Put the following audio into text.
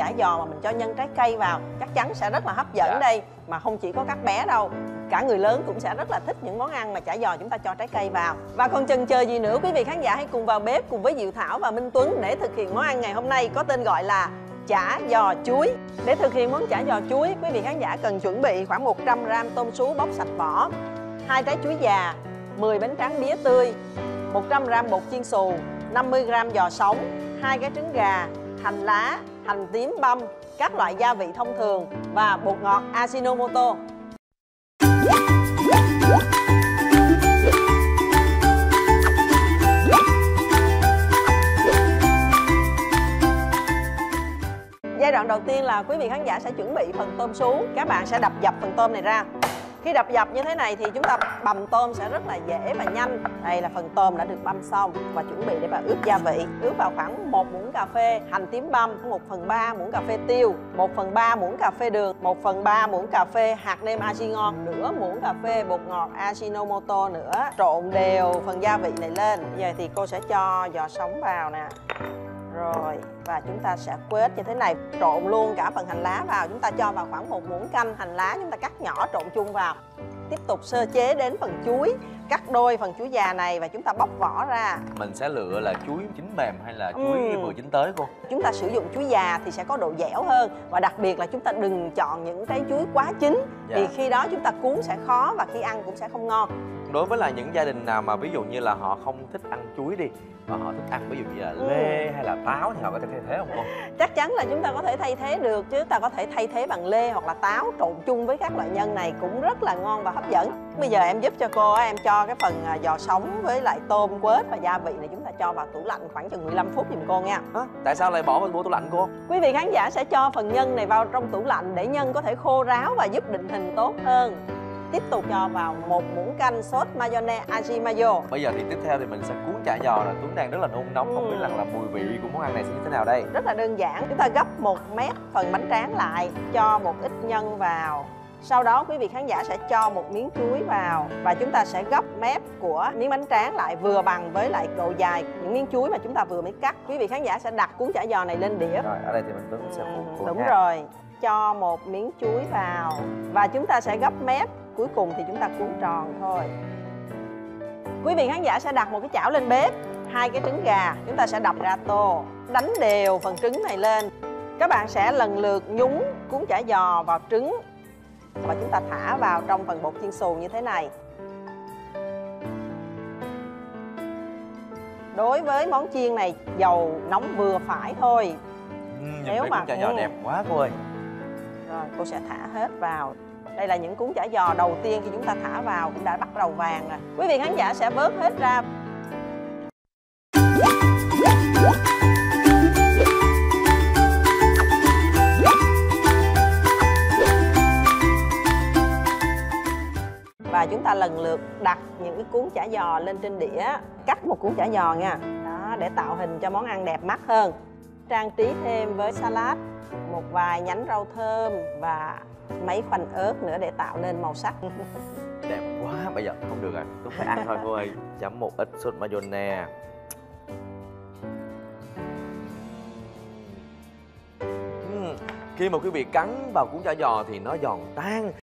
chả giò mà mình cho nhân trái cây vào chắc chắn sẽ rất là hấp dẫn đây. Mà không chỉ có các bé đâu, cả người lớn cũng sẽ rất là thích những món ăn mà chả giò chúng ta cho trái cây vào. Và còn chần chờ gì nữa, quý vị khán giả hãy cùng vào bếp cùng với Diệu Thảo và Minh Tuấn để thực hiện món ăn ngày hôm nay có tên gọi là chả giò chuối. Để thực hiện món chả giò chuối, quý vị khán giả cần chuẩn bị khoảng 100g tôm sú bóc sạch vỏ, 2 trái chuối già, 10 bánh tráng mía tươi, 100g bột chiên xù, 50g giò sống, 2 cái trứng gà, hành lá, hành tím băm, các loại gia vị thông thường và bột ngọt Ajinomoto. Giai đoạn đầu tiên là quý vị khán giả sẽ chuẩn bị phần tôm sú. Các bạn sẽ đập dập phần tôm này ra. Khi đập dập như thế này thì chúng ta bằm tôm sẽ rất là dễ và nhanh. Đây là phần tôm đã được băm xong và chuẩn bị để vào ướp gia vị. Ướp vào khoảng 1 muỗng cà phê hành tím băm, 1/3 muỗng cà phê tiêu, 1/3 muỗng cà phê đường, 1/3 muỗng cà phê hạt nêm aji ngon, nửa muỗng cà phê bột ngọt Ajinomoto nữa. Trộn đều phần gia vị này lên. Bây giờ thì cô sẽ cho giò sống vào nè. Rồi, và chúng ta sẽ quết như thế này. Trộn luôn cả phần hành lá vào. Chúng ta cho vào khoảng 1 muỗng canh hành lá, chúng ta cắt nhỏ trộn chung vào. Tiếp tục sơ chế đến phần chuối. Cắt đôi phần chuối già này và chúng ta bóc vỏ ra. Mình sẽ lựa là chuối chín mềm hay là chuối vừa chín tới cô? Chúng ta sử dụng chuối già thì sẽ có độ dẻo hơn. Và đặc biệt là chúng ta đừng chọn những trái chuối quá chín. Vì khi đó chúng ta cuốn sẽ khó và khi ăn cũng sẽ không ngon. Đối với là những gia đình nào mà ví dụ như là họ không thích ăn chuối đi, mà họ thích ăn ví dụ như là lê hay là táo thì họ có thể thay thế không cô? Chắc chắn là chúng ta có thể thay thế được chứ. Ta có thể thay thế bằng lê hoặc là táo trộn chung với các loại nhân này cũng rất là ngon và hấp dẫn. Bây giờ em giúp cho cô, em cho cái phần giò sống với lại tôm quết và gia vị này chúng ta cho vào tủ lạnh khoảng chừng 15 phút giùm cô nha. Tại sao lại bỏ vào tủ lạnh cô? Quý vị khán giả sẽ cho phần nhân này vào trong tủ lạnh để nhân có thể khô ráo và giúp định hình tốt hơn. Tiếp tục cho vào 1 muỗng canh sốt mayonnaise aji mayo. Bây giờ thì tiếp theo thì mình sẽ cuốn chả giò rồi. Tuấn đang rất là nôn nóng, không biết là mùi vị của món ăn này sẽ như thế nào đây? Rất là đơn giản. Chúng ta gấp 1 mét phần bánh tráng lại, cho một ít nhân vào. Sau đó quý vị khán giả sẽ cho một miếng chuối vào và chúng ta sẽ gấp mép của miếng bánh tráng lại vừa bằng với lại độ dài những miếng chuối mà chúng ta vừa mới cắt. Quý vị khán giả sẽ đặt cuốn chả giò này lên đĩa. Rồi, ở đây thì mình Tuấn sẽ cuốn đúng rồi. Cho một miếng chuối vào và chúng ta sẽ gấp mép. Cuối cùng thì chúng ta cuốn tròn thôi. Quý vị khán giả sẽ đặt một cái chảo lên bếp, 2 cái trứng gà, chúng ta sẽ đập ra tô, đánh đều phần trứng này lên. Các bạn sẽ lần lượt nhúng cuốn chả giò vào trứng và chúng ta thả vào trong phần bột chiên xù như thế này. Đối với món chiên này dầu nóng vừa phải thôi. Nếu mà chả giò đẹp quá cô ơi. Rồi cô sẽ thả hết vào. Đây là những cuốn chả giò đầu tiên khi chúng ta thả vào cũng đã bắt đầu vàng rồi. Quý vị khán giả sẽ vớt hết ra. Và chúng ta lần lượt đặt những cái cuốn chả giò lên trên đĩa. Cắt một cuốn chả giò nha. Đó, để tạo hình cho món ăn đẹp mắt hơn. Trang trí thêm với salad, một vài nhánh rau thơm và mấy khoanh ớt nữa để tạo nên màu sắc. Đẹp quá, bây giờ không được rồi, tôi phải ăn thôi cô ơi. Chấm một ít sốt mayonnaise. Khi mà quý vị cắn vào cuốn chả giò thì nó giòn tan.